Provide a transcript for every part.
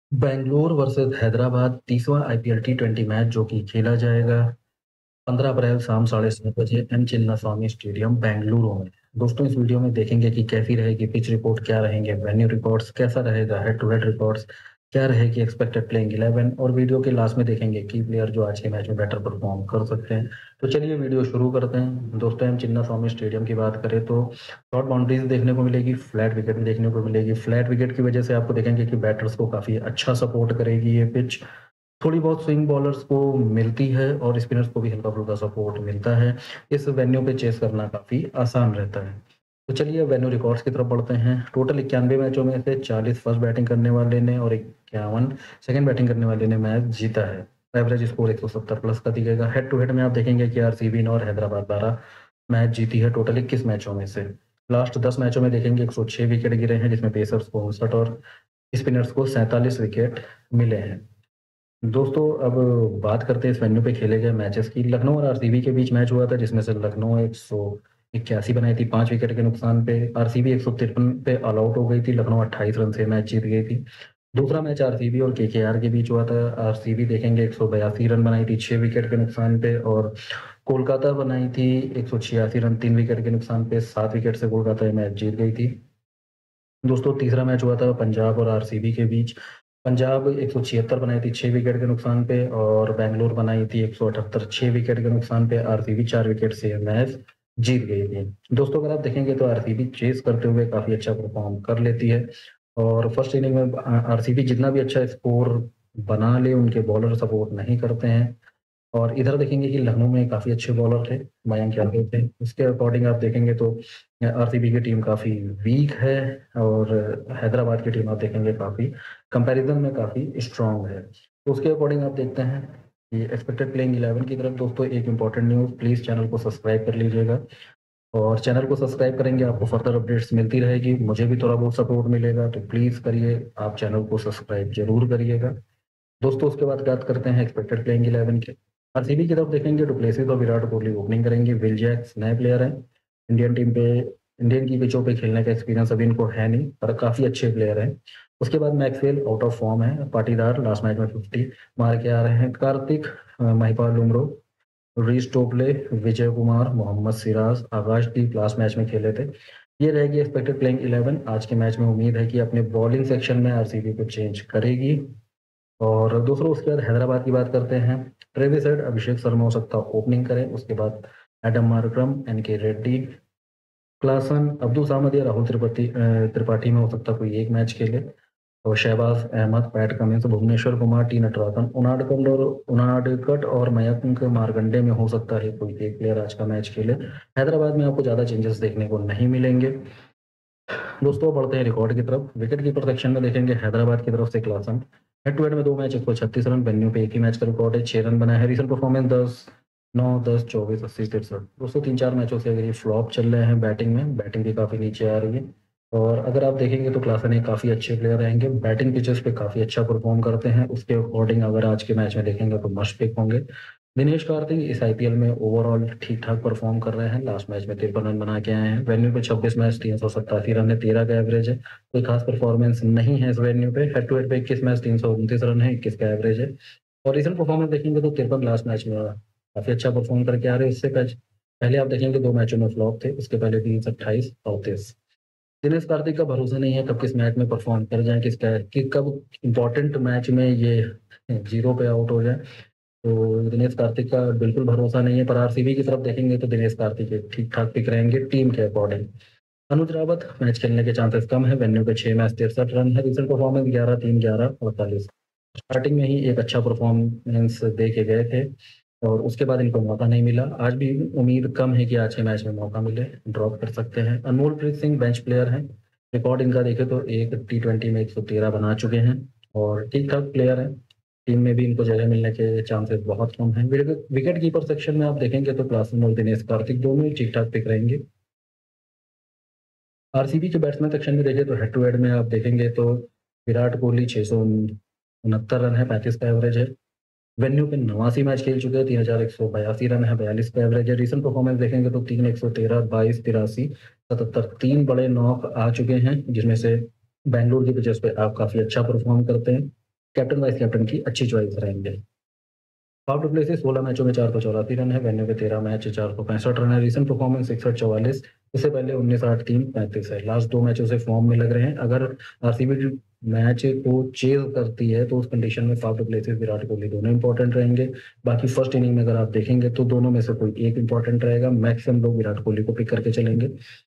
Bangalore versus Hyderabad 30वां IPL टी20 match जो कि खेला जाएगा 15 अप्रैल शाम 7:30 बजे एम चिन्नास्वामी स्टेडियम बेंगलुरु में। दोस्तों, इस वीडियो में देखेंगे कि कैसी रहेगी पिच रिपोर्ट, क्या रहेंगे वेन्यू रिकॉर्ड्स, कैसा रहेगा हेड टू हेड रिकॉर्ड्स, क्या रहेगी एक्सपेक्टेड प्लेइंग 11 और वीडियो के लास्ट में देखेंगे की प्लेयर जो आज के मैच में बेटर परफॉर्म कर सकते हैं। तो चलिए वीडियो शुरू करते हैं। दोस्तों, एम चिन्नास्वामी स्टेडियम की बात करें तो शॉर्ट बाउंड्रीज देखने को मिलेगी, फ्लैट विकेट भी देखने को मिलेगी। फ्लैट विकेट की वजह से आपको देखेंगे कि बैटर्स को काफी अच्छा सपोर्ट करेगी ये पिच। थोड़ी बहुत स्विंग बॉलर्स को मिलती है और स्पिनर्स को भी हल्का-फुल्का सपोर्ट मिलता है। इस वेन्यू पे चेस करना काफ़ी आसान रहता है। तो चलिए वेन्यू रिकॉर्ड्स की तरफ बढ़ते हैं। टोटल 91 मैचों में से 40 फर्स्ट बैटिंग करने वाले ने और 51 सेकंड बैटिंग करने वाले ने मैच जीता है। एवरेज स्कोर 170 प्लस का दिखेगा। हेड टू हेड में आप देखेंगे कि आरसीबी ने और हैदराबाद 12 मैच जीती है टोटल 21 मैचों में से। लास्ट 10 मैचों में देखेंगे 106 विकेट गिरे हैं, जिसमें पेसर्स को 59 और स्पिनर्स को 47 विकेट मिले हैं। दोस्तों, अब बात करते हैं इस वेन्यू पे खेले गए मैचेस की। लखनऊ और आरसीबी के बीच मैच हुआ था, जिसमें से लखनऊ 181 बनाई थी 5 विकेट के नुकसान पे। आरसीबी 153 पे ऑल आउट हो गई थी। लखनऊ 28 रन से मैच जीत गई थी। दूसरा मैच आरसीबी और केकेआर के बीच हुआ था। आरसीबी देखेंगे 182 रन बनाई थी 6 विकेट के नुकसान पे और कोलकाता बनाई थी 186 रन 3 विकेट के नुकसान पे। 7 विकेट से कोलकाता ये मैच जीत गई थी। दोस्तों, तीसरा मैच हुआ था पंजाब और आरसीबी के बीच। पंजाब 176 बनाई थी 6 विकेट के नुकसान पे और बैंगलोर बनाई थी 178 6 विकेट के नुकसान पे। आरसीबी 4 विकेट से ये मैच जीत गई थी। दोस्तों, अगर आप देखेंगे तो आरसीबी चेस करते हुए काफ़ी अच्छा परफॉर्म कर लेती है और फर्स्ट इनिंग में आरसीबी जितना भी अच्छा स्कोर बना ले, उनके बॉलर सपोर्ट नहीं करते हैं। और इधर देखेंगे कि लखनऊ में काफ़ी अच्छे बॉलर थे, मयंक यादव थे। उसके अकॉर्डिंग आप देखेंगे तो आरसीबी की टीम काफ़ी वीक है और हैदराबाद की टीम आप देखेंगे काफ़ी कंपैरिजन में काफ़ी स्ट्रांग है। तो उसके अकॉर्डिंग आप देखते हैं कि एक्सपेक्टेड प्लेइंग 11 की तरफ। दोस्तों, एक इम्पॉर्टेंट न्यूज़, प्लीज़ चैनल को सब्सक्राइब कर लीजिएगा और चैनल को सब्सक्राइब करेंगे आपको फर्दर अपडेट्स मिलती रहेगी, मुझे भी थोड़ा बहुत सपोर्ट मिलेगा। तो प्लीज़ करिए, आप चैनल को सब्सक्राइब ज़रूर करिएगा। दोस्तों, उसके बाद बात करते हैं एक्सपेक्टेड प्लेइंग 11 की। आरसीबी की तरफ देखेंगे डुप्लेसिस और विराट कोहली ओपनिंग करेंगे। विल जैक्स नए प्लेयर हैं। इंडियन टीम पे इंडियन की पिचों पे खेलने का एक्सपीरियंस अभी इनको है नहीं, पर काफ़ी अच्छे प्लेयर हैं। उसके बाद मैक्सवेल आउट ऑफ फॉर्म है। पाटीदार लास्ट मैच में 50 मार के आ रहे हैं। Kartik, Mahipal Lomror, Reece Topley, Vijay Kumar, Mohammed Siraj, Akashdeep last match में खेले थे। ये रहेगी एक्सपेक्टेड प्लेइंग 11। आज के मैच में उम्मीद है कि अपने बॉलिंग सेक्शन में आरसीबी को चेंज करेगी। और दूसरा उसके बाद हैदराबाद की बात करते हैं। ट्रेविस हेड, अभिषेक शर्मा हो सकता है ओपनिंग करें। उसके बाद Adam Markram, NK Reddy, Klaasen, Abdul Samad या राहुल त्रिपाठी में हो सकता है कोई एक मैच खेले। और Shahbaz Ahmed, Pat Cummins, Bhuvneshwar Kumar, T Natarajan, Unadkat और मयंक मारकंडे में हो सकता है कोई एक प्लेयर आज का मैच खेले। हैदराबाद में आपको ज़्यादा चेंजेस देखने को नहीं मिलेंगे। दोस्तों, बढ़ते हैं रिकॉर्ड की तरफ। विकेट कीपर सेक्शन में देखेंगे हैदराबाद की तरफ से क्लासन। हेड टू हेड में 2 मैच 136 रन, वेन्यू पे एक ही मैच का रिकॉर्ड है, 6 रन बनाए हैं। Recent performance 10, 9, 10, 24, 80, 63। दोस्तों, 3-4 मैचों से अगर ये फ्लॉप चल रहे हैं बैटिंग में, बैटिंग भी काफ़ी नीचे आ रही है। और अगर आप देखेंगे तो क्लासन एक काफ़ी अच्छे प्लेयर रहेंगे, बैटिंग पिचेस पे काफ़ी अच्छा परफॉर्म करते हैं। उसके अकॉर्डिंग अगर आज के मैच में देखेंगे तो मस्ट पिक होंगे। दिनेश कार्तिक इस आईपीएल में ओवरऑल ठीक-ठाक परफॉर्म कर रहे हैं। लास्ट मैच में 53 रन बना के आए हैं। वेन्यू पे 26 मैच 387 रन है, 13 का एवरेज है। कोई खास परफॉर्मेंस नहीं है इस वेन्यू पे। हेड टू हेड पे 21 मैच 329 रन है, 21 का एवरेज है। और रिसेंट परफॉर्मेंस देखेंगे तो 53 लास्ट मैच में काफ़ी अच्छा परफॉर्म करके आ रहे हैं। इससे पहले आप देखेंगे 2 मैचों में फ्लॉप थे, उसके पहले 30, 28, 34। दिनेश कार्तिक का भरोसा नहीं है कब किस मैच में परफॉर्म कर जाएँ, कि कब इंपॉर्टेंट मैच में ये जीरो पे आउट हो जाए। तो दिनेश कार्तिक का बिल्कुल भरोसा नहीं है, पर आरसीबी की तरफ देखेंगे तो दिनेश कार्तिक एक ठीक-ठाक पिक रहेंगे टीम के अकॉर्डिंग। अनुज रावत, मैच खेलने के चांसेस कम है। वेन्यू पे 6 मैच 63 रन है। Recent performance 11-3, 11, 48। स्टार्टिंग में ही एक अच्छा परफॉर्मेंस दे के गए थे और उसके बाद इनको मौका नहीं मिला। आज भी उम्मीद कम है कि आज के मैच में मौका मिले, ड्रॉप कर सकते हैं। अनमोलप्रीत सिंह बेंच प्लेयर हैं। रिकॉर्ड इनका देखें तो एक टी20 में 113 बना चुके हैं और ठीक-ठाक प्लेयर हैं। टीम में भी इनको जगह मिलने के चांसेस बहुत कम हैं। विकेट कीपर सेक्शन में आप देखेंगे तो क्लासन और दिनेश कार्तिक दोनों ही ठीक-ठाक पिक रहेंगे। आरसीबी के बैट्समैन सेक्शन में देखें तो हेड टू हेड में आप देखेंगे तो विराट कोहली 669 रन है, 35 का एवरेज है। वेन्यू पे 89 मैच खेल चुके हैं, 3182 रन है, 42 का एवरेज है। रीसेंट परफॉर्मेंस देखेंगे तो 3, 113, 22, 83, 77, 3 बड़े नॉक आ चुके हैं, जिसमें से बैंगलोर की वजह पे आप काफ़ी अच्छा परफॉर्म करते हैं। कैप्टन वाइस कैप्टन की अच्छी चॉइस रहेंगे। टॉप टू प्लेस 16 मैचों में 484 रन है, वेन्यू पे 13 मैच 465 रन है, रिसेंट परफॉर्मेंस 61-44, इससे पहले 19-8-3-35 है। लास्ट 2 मैचों से फॉर्म में लग रहे हैं। अगर आरसीबी मैच को चेज करती है तो उस कंडीशन में top two places Virat Kohli दोनों इंपॉर्टेंट रहेंगे। बाकी फर्स्ट इनिंग में अगर आप देखेंगे तो दोनों में से कोई एक इंपॉर्टेंट रहेगा। मैक्सिमम लोग विराट कोहली को पिक करके चलेंगे।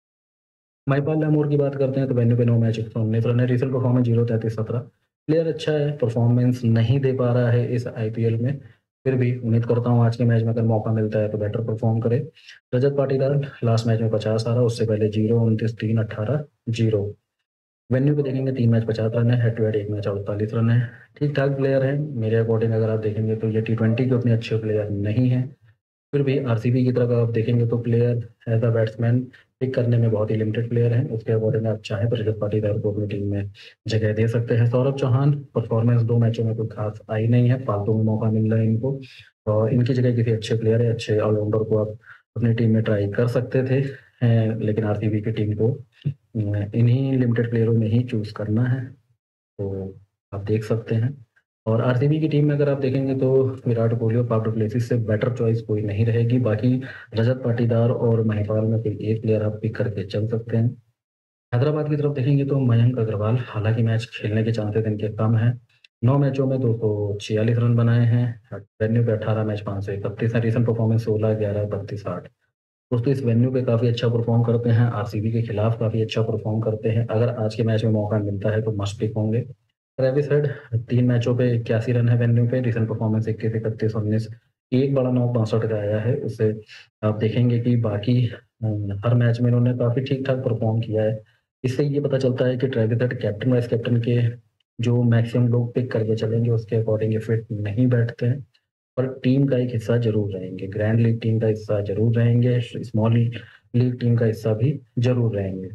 महिपाल लामोर की बात करते हैं तो वेन्यू पे 9 मैच 119 रन है, रिसेंट परफॉर्मेंस 0-33-17। प्लेयर अच्छा है, परफॉर्मेंस नहीं दे पा रहा है इस आईपीएल में, फिर भी उम्मीद करता हूँ आज के मैच में अगर मौका मिलता है तो बेटर परफॉर्म करे। रजत पाटीदार लास्ट मैच में 50 आ रहा, उससे पहले 0, 29-3-18, 0। वेन्यू पे देखेंगे 3 मैच 50 रन है, head to head 1 match 48 run है। ठीक ठाक प्लेयर है मेरे अकॉर्डिंग। अगर आप देखेंगे तो ये T20 के उतने अच्छे प्लेयर नहीं है, फिर भी आरसीबी की तरफ आप देखेंगे तो player as a batsman pick करने में बहुत ही लिमिटेड प्लेयर हैं। उसके अकॉर्डिंग आप चाहें तो रजत पाटीदार को अपनी टीम में जगह दे सकते हैं। सौरभ चौहान परफॉर्मेंस 2 मैचों में कोई खास आई नहीं है, फालतू में मौका मिल रहा है इनको, और इनकी जगह किसी अच्छे प्लेयर है, अच्छे ऑलराउंडर को आप अपनी टीम में ट्राई कर सकते थे। लेकिन आरसीबी की टीम को इन्हीं लिमिटेड प्लेयरों में ही चूज करना है, तो आप देख सकते हैं। और आरसीबी की टीम में अगर आप देखेंगे तो विराट कोहली और फाफ डू प्लेसिस से बेटर चॉइस कोई नहीं रहेगी। बाकी रजत पाटीदार और महिपाल में कोई एक प्लेयर आप पिक करके चल सकते हैं। हैदराबाद की तरफ देखेंगे तो मयंक अग्रवाल, हालांकि मैच खेलने के चांसेस इनके कम है। 9 मैचों में 246 रन बनाए हैं, वेन्यू पे 18 मैच 531 है, रिसेंट परफॉर्मेंस 16-11-32-8। दोस्तों इस वेन्यू पे काफी अच्छा परफॉर्म करते हैं, आरसीबी के खिलाफ काफी अच्छा परफॉर्म करते हैं। अगर आज के मैच में मौका मिलता है तो मस्ट पिक होंगे। ट्रेविस हेड 3 मैचों पे 81 रन है वेन्यू पे, रिसेंट परफॉर्मेंस 21-31-19, एक बड़ा नॉक 62 का आया है। उससे आप देखेंगे कि बाकी हर मैच में इन्होंने काफी ठीक ठाक परफॉर्म किया है। इससे ये पता चलता है कि Travis Head captain vice captain के जो मैक्सिमम लोग पिक करके चलेंगे उसके अकॉर्डिंग ये फिट नहीं बैठते हैं, पर टीम का एक हिस्सा जरूर रहेंगे। ग्रैंड लीग टीम का हिस्सा जरूर रहेंगे, स्मॉल लीग टीम का हिस्सा भी जरूर रहेंगे।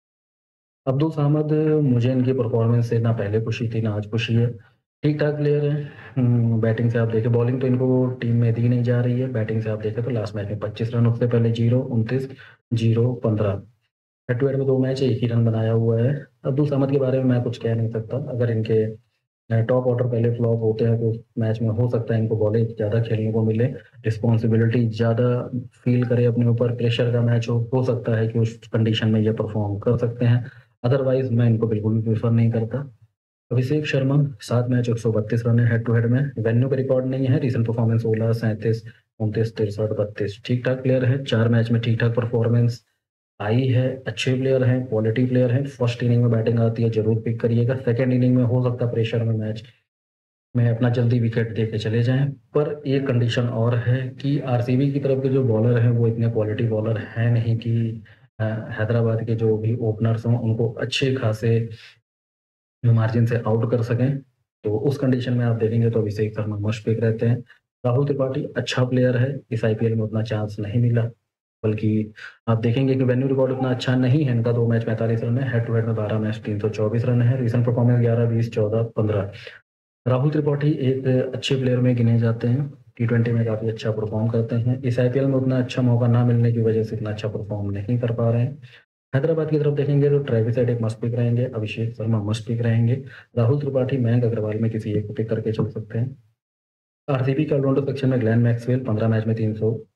अब्दुल सामद, मुझे इनकी परफॉर्मेंस से ना पहले खुशी थी ना आज खुशी है। ठीक ठाक प्लेयर है। बैटिंग से आप देखें, बॉलिंग तो इनको टीम में दी नहीं जा रही है। बैटिंग से आप देखें तो लास्ट मैच में 25 रन, उससे पहले 0, 29, 0, 15। हेड टू हेड में 2 मैच एक ही रन बनाया हुआ है। अब्दुल सामद के बारे में मैं कुछ कह नहीं सकता। अगर इनके टॉप ऑर्डर पहले फ्लॉप होते हैं तो मैच में हो सकता है इनको बॉलिंग ज़्यादा खेलने को मिले, रिस्पॉन्सिबिलिटी ज़्यादा फील करे अपने ऊपर, प्रेशर का मैच हो सकता है कि उस कंडीशन में ये परफॉर्म कर सकते हैं। अदरवाइज मैं इनको बिल्कुल भी प्रेफर नहीं करता। अभिषेक शर्मा 7 मैच 132 रन है हेड टू हेड में, वेन्यू पे रिकॉर्ड नहीं है, रिसेंट परफॉर्मेंस 16, 37, 29, 63, 32। ठीक ठाक प्लेयर है, 4 मैच में ठीक ठाक परफॉर्मेंस आई है। अच्छे प्लेयर हैं, क्वालिटी प्लेयर हैं। फर्स्ट इनिंग में बैटिंग आती है जरूर पिक करिएगा। सेकंड इनिंग में हो सकता है प्रेशर में मैच में अपना जल्दी विकेट दे के चले जाएं, पर एक कंडीशन और है कि आरसीबी की तरफ के जो बॉलर हैं वो इतने क्वालिटी बॉलर हैं नहीं कि हैदराबाद के जो भी ओपनर्स हों उनको अच्छे खासे मार्जिन से आउट कर सकें। तो उस कंडीशन में आप देखेंगे तो अभिषेक शर्मा मस्ट पिक रहते हैं। राहुल त्रिपाठी अच्छा प्लेयर है, इस आईपीएल में उतना चांस नहीं मिला, बल्कि आप देखेंगे कि वेन्यू रिकॉर्ड उतना अच्छा नहीं है इनका। 2 मैच 45 रन है, हेड टू हेड में 12 मैच 324 रन है, रिसेंट परफॉर्मेंस 11, 20, 14, 15। राहुल त्रिपाठी एक अच्छे प्लेयर में गिने जाते हैं, T20 में काफी अच्छा परफॉर्म करते हैं। इस आईपीएल में उतना अच्छा मौका ना मिलने की वजह से इतना अच्छा परफॉर्म नहीं कर पा रहे हैं। हैदराबाद की तरफ देखेंगे तो ट्रेविस हेड एक मस्ट पिक रहेंगे, अभिषेक शर्मा मस्ट पिक रहेंगे, राहुल त्रिपाठी, मयंक अग्रवाल में किसी एक को पिक करके चल सकते हैं। आरसीबी के ऑलराउंडर सेक्शन में ग्लेन मैक्सवेल 15 मैच में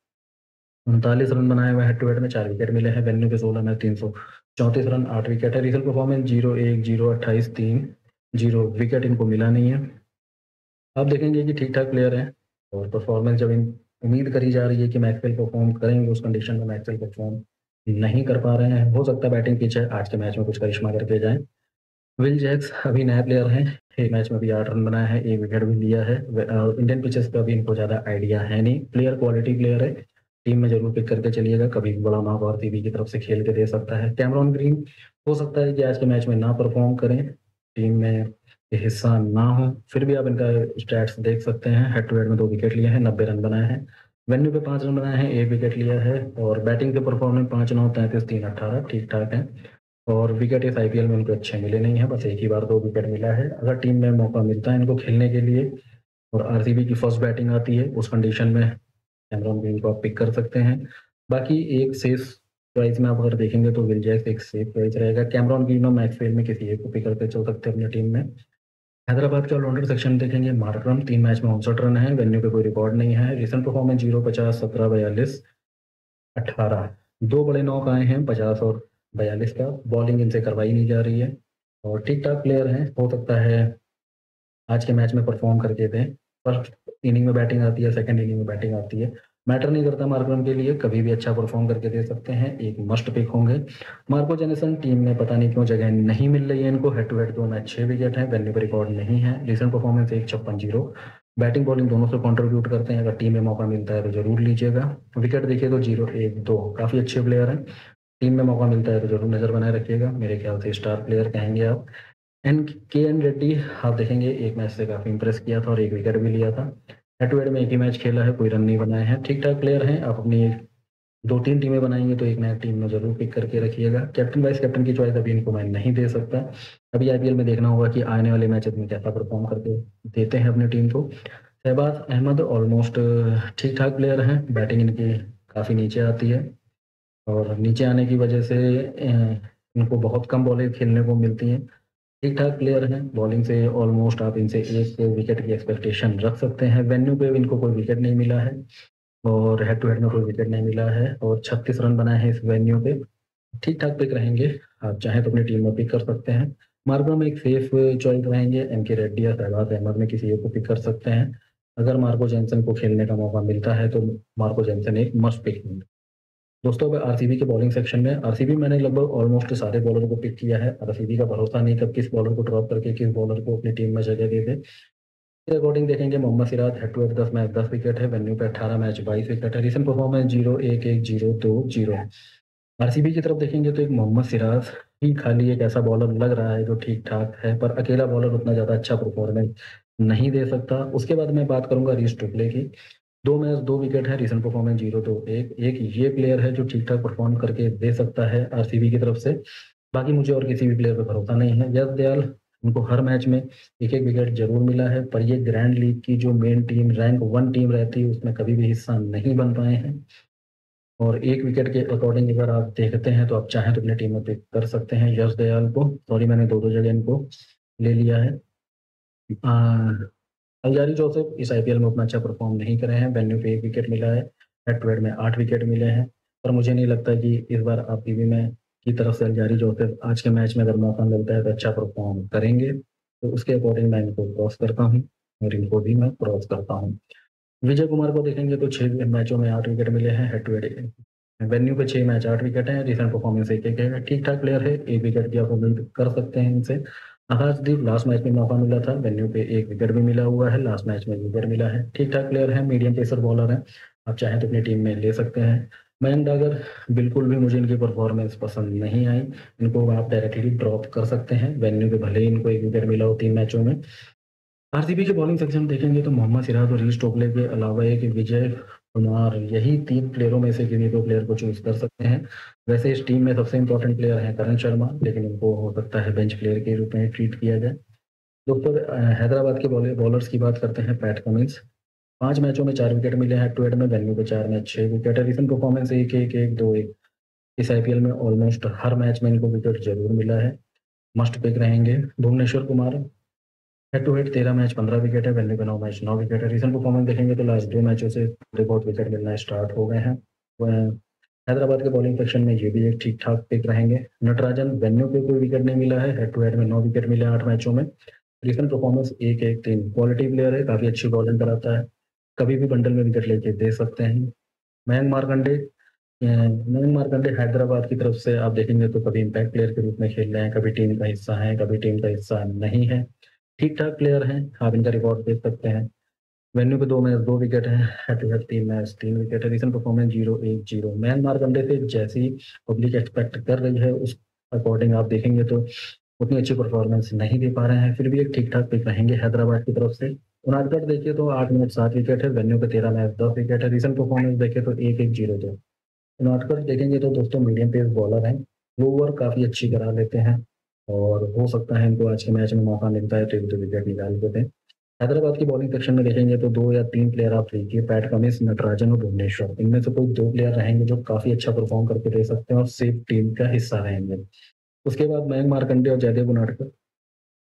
339 रन बनाए हुए, हेड टू हेड में 4 विकेट मिले हैं, वेन्यू पे 16 मैच 334 रन, 8 विकेट है, रिजल्ट परफॉर्मेंस 0, 1, 0, 28, 3, 0 विकेट इनको मिला नहीं है। आप देखेंगे कि ठीक ठाक प्लेयर हैं, और परफॉर्मेंस जब उम्मीद करी जा रही है कि मैक्सवेल परफॉर्म करेंगे, उस कंडीशन में मैक्सवेल परफॉर्म नहीं कर पा रहे हैं। हो सकता है बैटिंग पिच है, आज के मैच में कुछ करिश्मा करके जाएं। विल जैक्स अभी नया प्लेयर हैं, एक मैच में भी 8 रन बनाया है, एक विकेट भी लिया है। इंडियन पिचेस का भी इनको ज़्यादा आइडिया है नहीं। प्लेयर क्वालिटी प्लेयर है, टीम में जरूर पिक करके चलिएगा, कभी भी बड़ा नॉक और टीवी की तरफ से खेल के दे सकता है। कैमरॉन ग्रीन हो सकता है कि आज के मैच में ना परफॉर्म करें, टीम में ये हिस्सा ना हो, फिर भी आप इनका स्टैट्स देख सकते हैं। हेड टू हेड में 2 विकेट लिए हैं, 90 रन बनाए हैं, वेन्यू पे 5 रन बनाए हैं, 1 विकेट लिया है, और बैटिंग के परफॉर्मेंस 5, 9, 33, 3, 18 ठीक ठाक है। और विकेट इस आईपीएल में इनको अच्छे मिले नहीं है, बस एक ही बार 2 विकेट मिला है। अगर टीम में मौका मिलता है इनको खेलने के लिए और आरसीबी की फर्स्ट बैटिंग आती है, उस कंडीशन में कैमरॉन ग्रीन को आप पिक कर सकते हैं। बाकी एक सेफ चॉइस में आप अगर देखेंगे तो विल जैक्स एक सेफ चॉइस रहेगा। कैमरॉन ग्रीन और मैक्सवेल में किसी एक को पिक करके चल सकते हैं अपनी टीम में। हैदराबाद के ऑलराउंडर सेक्शन देखेंगे। मार्करम 3 मैच में 59 रन है, वेन्यू पे कोई रिकॉर्ड नहीं है। Recent performance 0, 50, 17, 42, 18। दो बड़े नॉक आए हैं 50 और 42 का। बॉलिंग इनसे करवाई नहीं जा रही है और ठीक ठाक प्लेयर हैं, हो सकता है आज के मैच में परफॉर्म करके दें। फर्स्ट इनिंग में बैटिंग आती है, सेकंड इनिंग में बैटिंग आती है, मैटर नहीं करता मार्करम के लिए, कभी भी अच्छा परफॉर्म करके दे सकते हैं। एक मस्ट पिक होंगे। मार्को जेनिसन टीम में पता नहीं क्यों जगह नहीं मिल रही है इनको। Head to head 2 match 6 wicket है, वेन्यू पर रिकॉर्ड नहीं है। Recent performance 1.56-0। बैटिंग बॉलिंग दोनों से कंट्रीब्यूट करते हैं, अगर टीम में मौका मिलता है तो जरूर लीजिएगा। विकेट देखिए तो 0, 1, 2 काफी अच्छे प्लेयर हैं। टीम में मौका मिलता है तो जरूर नजर बनाए रखिएगा, मेरे ख्याल से स्टार प्लेयर कहेंगे आप। एन रेड्डी आप देखेंगे एक मैच से काफी इंप्रेस किया था और एक विकेट भी लिया था। हेड टू हेड में एक ही मैच खेला है, कोई रन नहीं बनाए हैं। ठीक ठाक प्लेयर हैं। आप अपनी 2-3 टीमें बनाएंगे तो एक नया टीम में जरूर पिक करके रखिएगा। कैप्टन वाइस कैप्टन की चॉइस अभी इनको मैं नहीं दे सकता। अभी आईपीएल में देखना होगा कि आने वाले मैचेस में कैसा परफॉर्म करके देते हैं अपनी टीम को। शहबाज अहमद ऑलमोस्ट ठीक ठाक प्लेयर हैं, बैटिंग इनकी काफ़ी नीचे आती है और नीचे आने की वजह से इनको बहुत कम बॉलें खेलने को मिलती हैं। ठीक ठाक प्लेयर हैं, बॉलिंग से ऑलमोस्ट आप इनसे एक विकेट की एक्सपेक्टेशन रख सकते हैं। वेन्यू पे इनको कोई विकेट नहीं मिला है और हेड टू हेड में कोई विकेट नहीं मिला है और 36 रन बनाए हैं इस वेन्यू पे। ठीक ठाक पिक रहेंगे, आप चाहें तो अपनी टीम में पिक कर सकते हैं। मार्को में एक सेफ चॉइस रहेंगे, एम.के. रेड्डी या शहबाज अहमद में किसी एक को पिक कर सकते हैं। अगर मार्को जेनसन को खेलने का मौका मिलता है तो मार्को जेनसन एक मस्ट पिक होंगे। दोस्तों अब आरसीबी के बॉलिंग सेक्शन में, आरसीबी मैंने लगभग ऑलमोस्ट सारे बॉलर को पिक किया है। आरसीबी का भरोसा नहीं कब किस बॉलर को ड्रॉप करके किस बॉलर को अपनी टीम में जगह दे दे। के अकॉर्डिंग देखेंगे Mohammed Siraj head to head 10 match 10 wicket है, वेन्यू पे 18 मैच 22 विकेट है। Recent performance 0, 1, 1, 0, 2, 0। आरसीबी की तरफ देखेंगे तो एक मोहम्मद सिराज ही खाली एक ऐसा बॉलर लग रहा है जो ठीक ठाक है, पर अकेला बॉलर उतना ज्यादा अच्छा परफॉर्मेंस नहीं दे सकता। उसके बाद मैं बात करूंगा रीस टुकले की। 2 मैच 2 विकेट है, रिसेंट परफॉर्मेंस 0, 2, 1। एक ये प्लेयर है जो ठीक ठाक परफॉर्म करके दे सकता है आरसीबी की तरफ से। बाकी मुझे और किसी भी प्लेयर पर भरोसा नहीं है। यश दयाल, उनको हर मैच में एक एक विकेट जरूर मिला है, पर ये ग्रैंड लीग की जो मेन टीम रैंक 1 टीम रहती है उसमें कभी भी हिस्सा नहीं बन पाए हैं। और एक विकेट के अकॉर्डिंग अगर आप देखते हैं तो आप चाहें तो अपनी टीम में पिक कर सकते हैं यश दयाल को। सॉरी, मैंने दो दो जगह इनको ले लिया है। अल्जारी जोसेफ इस आईपीएल में उतना अच्छा परफॉर्म नहीं करे हैं, वेन्यू पे एक विकेट मिला है, हेड टू हेड में 8 विकेट मिले हैं। पर मुझे नहीं लगता कि इस बार आरसीबी में की तरफ से अल्जारी जोसेफ आज के मैच में अगर मौका मिलता है तो अच्छा परफॉर्म करेंगे, तो उसके अकॉर्डिंग मैं इनको क्रॉस करता हूँ और इनको भी मैं क्रॉस करता हूँ। विजय कुमार को देखेंगे तो 6 मैचों में 8 विकेट मिले हैं, हेड टू हेड वेन्यू पे 6 मैच 8 विकेट है, रिसेंट परफॉर्मेंस एक एक है। ठीक ठाक प्लेयर है, एक विकेट की आप उम्मीद कर सकते हैं इनसे। आकाशदीप लास्ट मैच में मौका मिला था, वेन्यू पे एक विकेट भी मिला हुआ है, लास्ट मैच में विकेट मिला है। ठीक ठाक प्लेयर है, मीडियम पेसर बॉलर है, आप चाहें तो अपनी टीम में ले सकते हैं। मयंक डागर, बिल्कुल भी मुझे इनकी परफॉर्मेंस पसंद नहीं आई, इनको आप डायरेक्टली ड्रॉप कर सकते हैं। वेन्यू पे भले ही इनको एक विकेट मिला हो 3 मैचों में। आरसीबी के बॉलिंग सेक्शन देखेंगे तो मोहम्मद सिराज और रीस टोपले के अलावा एक विजय कुमार, यही 3 प्लेयरों में से किसी 2 प्लेयर को चूज कर सकते हैं। वैसे इस टीम में सबसे इंपॉर्टेंट प्लेयर है करण शर्मा, लेकिन इनको हो सकता है बेंच प्लेयर के रूप में ट्रीट किया जाए। दोस्तों हैदराबाद के बॉलर्स की बात करते हैं। पैट कमिंस 5 मैचों में 4 विकेट मिले हैं, हेड टू हेड में वेन्यू पे 4 मैच 6 विकेट है। Recent performance 1, 1, 1, 2, 1। इस आईपीएल में ऑलमोस्ट हर मैच में इनको विकेट जरूर मिला है, मस्ट पिक रहेंगे। Bhuvneshwar Kumar head to head 13 match 15 wicket है, वेन्यू पे 9 मैच 9 विकेट है। रिसेंट परफॉर्मेंस देखेंगे तो लास्ट 2 मैचों से थोड़े बहुत विकेट मिलना स्टार्ट हो गए हैं। हैदराबाद के बॉलिंग सेक्शन में ये भी एक ठीक ठाक पिक रहेंगे। नटराजन, वेन्यू पे कोई विकेट नहीं मिला है, हेड टू हेड में 9 विकेट मिले 8 मैचों में। Recent performance 1, 1, 3। क्वालिटी प्लेयर है, काफी अच्छी बॉलिंग कराता है, कभी भी बंडल में विकेट लेके दे सकते हैं। मयंक मार्कंडे, मयंक मार्कंडे हैदराबाद की तरफ से आप देखेंगे तो कभी इम्पैक्ट प्लेयर के रूप में खेल रहे हैं, कभी टीम का हिस्सा है, कभी टीम का हिस्सा नहीं है। ठीक ठाक प्लेयर हैं, आप इनका रिकॉर्ड देख सकते हैं। वेन्यू पे 2 मैच 2 विकेट है, head to head 3 match 3 wicket है। Recent performance 0, 1, 0। मैन मार्कंडे से जैसी पब्लिक एक्सपेक्ट कर रही है उस अकॉर्डिंग आप देखेंगे तो उतनी अच्छी परफॉर्मेंस नहीं दे पा रहे हैं, फिर भी एक ठीक ठाक पिक रहेंगे हैदराबाद की तरफ से। उनादकट देखिए तो 8 मैच 7 विकेट है, वेन्यू पे 13 मैच 10 विकेट है। रिसेंट परफॉर्मेंस देखे तो 1, 1, 0, 2। उनादकट देखेंगे तो दोस्तों मीडियम पेस बॉलर हैं, ओवर काफी अच्छी करा लेते हैं और हो सकता है इनको आज के मैच में मौका मिलता है तो 1-2 विकेट निकाल देते हैं। हैदराबाद की बॉलिंग सेक्शन में देखेंगे तो 2 या 3 प्लेयर आप लीजिए, पैट कमिंस, नटराजन और भुवनेश्वर। इनमें से कोई 2 प्लेयर रहेंगे जो काफी अच्छा परफॉर्म करके दे सकते हैं और सेफ टीम का हिस्सा रहेंगे। उसके बाद मयंक मार्कंडे और जयदेव उनादकट,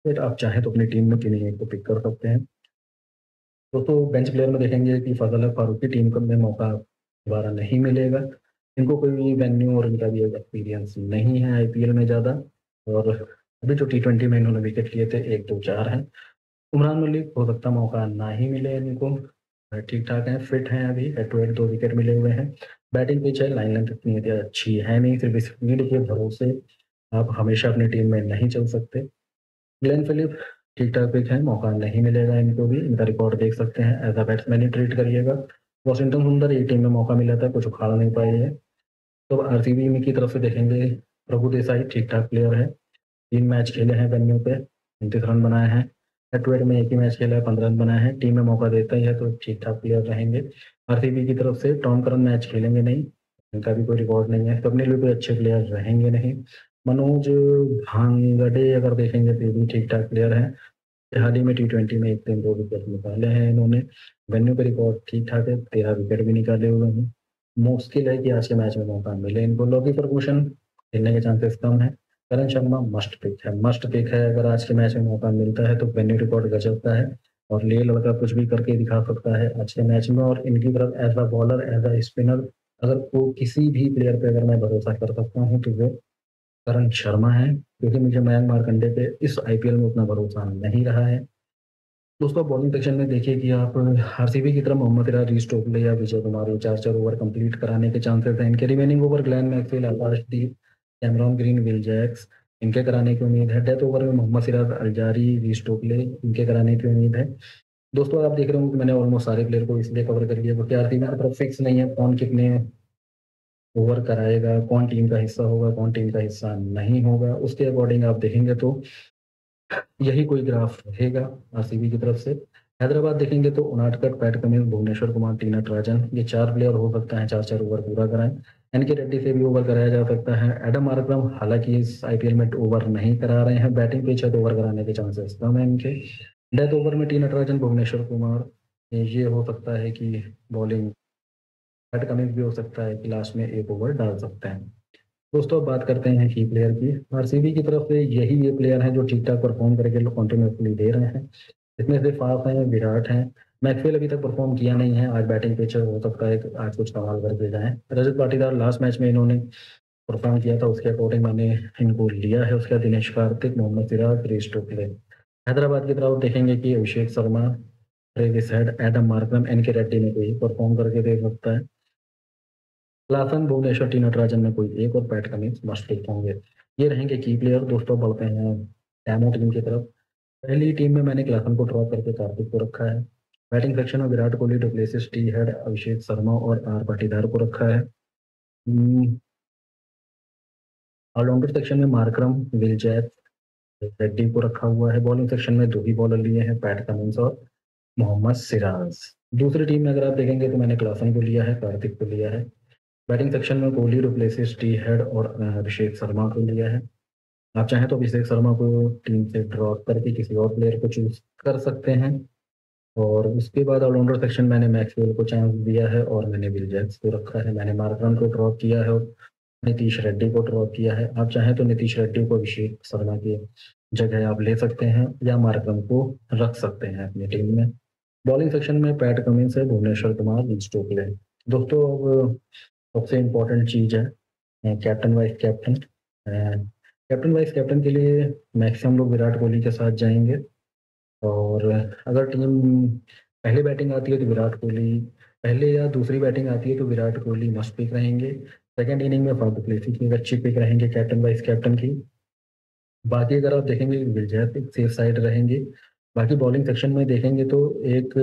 फिर आप चाहें तो अपनी टीम में किन्हीं एक को पिक कर सकते हैं। दोस्तों बेंच प्लेयर में देखेंगे कि फजल फारूकी टीम को में मौका दोबारा नहीं मिलेगा। इनको कोई भी वेन्यू और इनका भी एक्सपीरियंस नहीं है आईपीएल में ज़्यादा। और अभी जो टी20 में इन्होंने विकेट लिए थे 1-2-4 हैं। उमरान मलिक हो सकता मौका ना ही मिले इनको। ठीक ठाक हैं, फिट हैं, अभी हेड टू हेड 2 विकेट मिले हुए हैं। बैटिंग पिच है, लाइन लेंथ इतनी अच्छी है नहीं, सिर्फ स्पीड के भरोसे आप हमेशा अपनी टीम में नहीं चल सकते। ग्लेन फिलिप ठीक ठाक पिच है, मौका नहीं मिलेगा इनको भी। इनका रिकॉर्ड देख सकते हैं, एज अ बैट्समैन ही ट्रीट करिएगा। वॉशिंगटन सुंदर ये टीम में मौका मिला था, कुछ उखाड़ नहीं पाई है। तो आरसीबी में की तरफ से देखेंगे, प्रभु देसाई ठीक ठाक प्लेयर है। 3 मैच खेले हैं वेन्यू पे, 29 रन बनाए हैं। हेड टू हेड में एक ही मैच खेला है, 15 रन बनाए हैं। टीम में मौका देता ही है तो ठीक ठाक प्लेयर रहेंगे। आरसीबी की तरफ से टॉम करन मैच खेलेंगे नहीं, इनका भी कोई रिकॉर्ड नहीं है, सबने लिए कोई अच्छे प्लेयर रहेंगे नहीं। मनोज भांगड़े अगर देखेंगे तो ये भी ठीक ठाक प्लेयर है। हाल ही में टी20 में 1 दिन 2 विकेट निकाले हैं इन्होंने। वेन्यू पे रिकॉर्ड ठीक ठाक है, 13 विकेट भी निकाले हुए हैं। मुश्किल है कि आज के मैच में मौका मिले इनको। लॉकी फर्गूसन खेलने के चांसेस कम है। करण शर्मा मस्ट पिक है, मस्ट पिक है। अगर आज के मैच में मौका मिलता है तो वेन्यू रिकॉर्ड गजब का है और ये लड़का कुछ भी करके दिखा सकता है आज के मैच में। और इनकी तरफ as a bowler, as a spinner, अगर को किसी भी प्लेयर पे अगर मैं भरोसा कर सकता हूँ तो वो करण शर्मा है, क्योंकि मुझे मयंक मार्कंडे पे इस आईपीएल में उतना भरोसा नहीं रहा है। दोस्तों बॉलिंग सेक्शन में देखिए कि आप आरसीबी की तरफ मोहम्मद सिराज, रीस टोपले या विजय कुमार ये 4-4 ओवर कंप्लीट कराने के चांसेस हैं। इनके remaining over Glenn Maxwell, Akashdeep, Cameron Green, Will Jacks इनके कराने की उम्मीद है। डेथ ओवर में मोहम्मद सिराज, अल्जारी, रीस टोपले इनके कराने की उम्मीद है। दोस्तों आप देख रहे होंगे कि मैंने ऑलमोस्ट सारे प्लेयर को इसलिए कवर कर लिया क्योंकि आरसीबी की तरफ फिक्स नहीं है कौन कितने ओवर कराएगा, कौन टीम का हिस्सा होगा, कौन टीम का हिस्सा नहीं होगा। उसके अकॉर्डिंग आप देखेंगे तो यही कोई ग्राफ रहेगा आरसीबी की तरफ से। हैदराबाद देखेंगे तो Unadkat, Pat Cummins, Bhuvneshwar Kumar, T Natarajan ये 4 प्लेयर हो सकता है 4-4 ओवर पूरा कराएं। एनके रेड्डी से भी ओवर कराया जा सकता है। एडम मार्करम हालांकि इस आईपीएल में ओवर नहीं करा रहे हैं, बैटिंग पिच है तो ओवर कराने के चांसेस कम है इनके। डेथ ओवर में टी नटराजन, भुवनेश्वर कुमार ये हो सकता है कि बॉलिंग, पैट कमिंस भी हो सकता है कि लास्ट में एक ओवर डाल सकते हैं। दोस्तों अब बात करते हैं की प्लेयर की। आरसीबी की तरफ से यही ये प्लेयर हैं जो ठीक ठाक परफॉर्म करके लोग कॉन्टिन्यूसली दे रहे हैं। इसमें से फाफ हैं, विराट हैं। मैक्सवेल अभी तक परफॉर्म किया नहीं है, आज बैटिंग पिच हो सकता है कि आज कुछ कमाल करके जाएं। रजत पाटीदार लास्ट मैच में इन्होंने परफॉर्म किया था, उसके अकॉर्डिंग मैंने इनको लिया है। उसके बाद दिनेश कार्तिक, मोहम्मद सिराज, रीस टोपले। हैदराबाद की तरफ देखेंगे कि Abhishek Sharma, Travis Head, Adam Markram, NK Reddy में कोई परफॉर्म करके दे सकता है। क्लासन, भुवनेश्वर, टी नटराजन में कोई एक और पैट कमिंस मस्ट पिक होंगे। ये रहेंगे की प्लेयर। दोस्तों बढ़ते हैं डैमो टीम की तरफ। पहली टीम में मैंने क्लासन को ड्रॉप करके कार्तिक को रखा है। बैटिंग सेक्शन में Virat Kohli, du Plessis, T Head, Abhishek Sharma और आर पाटीदार को रखा है। ऑलराउंडर सेक्शन में मार्करम, विल जैक, रेड्डी को रखा हुआ है। बॉलिंग सेक्शन में 2 ही बॉलर लिए हैं, पैट कमिंस और मोहम्मद सिराज। दूसरी टीम में अगर आप देखेंगे तो मैंने क्लासन को लिया है, कार्तिक को लिया है। बैटिंग सेक्शन में कोहली, डुप्लेसिस, टी हेड और अभिषेक शर्मा को लिया है। आप चाहें तो अभिषेक शर्मा को टीम से ड्रॉप करके किसी और प्लेयर को चूज कर सकते हैं। और उसके बाद ऑलराउंडर सेक्शन मैंने मैक्सवेल को चांस दिया है और मैंने विल जैक्स को रखा है। मैंने मार्करम को ड्रॉप किया है और नीतीश रेड्डी को ड्रॉप किया है। आप चाहें तो नीतीश रेड्डी को अभिषेक शर्मा की जगह आप ले सकते हैं या मार्करम को रख सकते हैं अपनी टीम में। बॉलिंग सेक्शन में पैट कमिंस है, भुवनेश्वर कुमार, विंस टोपले। दोस्तों अब सबसे इम्पोर्टेंट चीज है captain vice captain. Captain vice captain के लिए मैक्सिमम लोग विराट कोहली के साथ जाएंगे। और अगर टीम पहले बैटिंग आती है तो विराट कोहली, पहले या दूसरी बैटिंग आती है तो विराट कोहली मस्ट पिक रहेंगे। सेकंड इनिंग में फाफ डुप्लेसिस की अच्छी पिक रहेंगे कैप्टन वाइस कैप्टन की। बाकी अगर आप देखेंगे विल जैक एक सेफ साइड रहेंगे। बाकी बॉलिंग सेक्शन में देखेंगे तो एक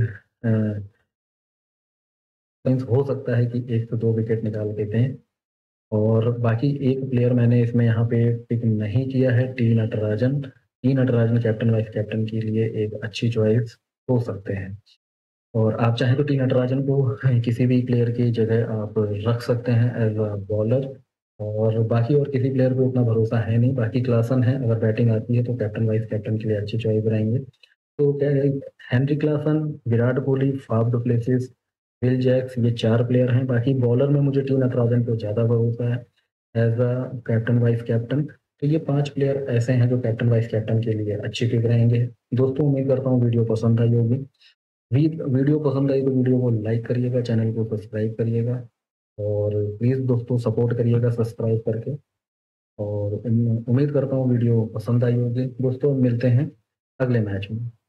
हो सकता है कि 1 से 2 विकेट निकाल के दें। और बाकी एक प्लेयर मैंने इसमें यहाँ पे पिक नहीं किया है, T Natarajan. T Natarajan captain vice captain के लिए एक अच्छी चॉइस हो सकते हैं। और आप चाहें तो टी नटराजन को किसी भी प्लेयर की जगह आप रख सकते हैं एज अ बॉलर। और बाकी और किसी प्लेयर पे उतना भरोसा है नहीं। बाकी क्लासन है, अगर बैटिंग आती है तो कैप्टन वाइस कैप्टन के लिए अच्छी चॉइस रहेंगे। तो क्या है, Henry Klaasen, Virat Kohli, Faf du Plessis, Will Jacks ये 4 प्लेयर हैं। बाकी बॉलर में मुझे टी नटराजन पे ज़्यादा भरोसा है as a captain vice captain. तो ये 5 प्लेयर ऐसे हैं जो कैप्टन वाइस कैप्टन के लिए अच्छे पिक रहेंगे। दोस्तों उम्मीद करता हूँ वीडियो पसंद आई होगी। वीडियो पसंद आई तो वीडियो को लाइक करिएगा, चैनल को सब्सक्राइब करिएगा और प्लीज़ दोस्तों सपोर्ट करिएगा सब्सक्राइब करके। और उम्मीद करता हूँ वीडियो पसंद आई होगी। दोस्तों मिलते हैं अगले मैच में।